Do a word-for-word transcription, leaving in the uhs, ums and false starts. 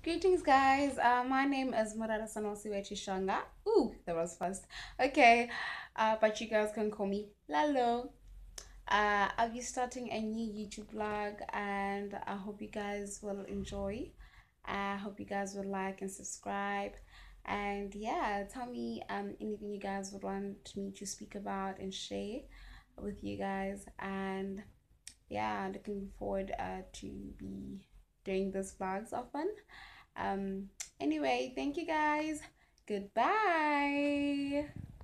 Greetings, guys. Uh, my name is Murara Sanosi Shanga. Ooh, that was fast. Okay, uh, but you guys can call me Lalo. Uh, I'll be starting a new YouTube vlog, and I hope you guys will enjoy. I hope you guys will like and subscribe. And yeah, tell me um, anything you guys would want me to speak about and share with you guys. And yeah, looking forward uh, to be doing this vlogs often. Um, anyway, thank you guys. Goodbye.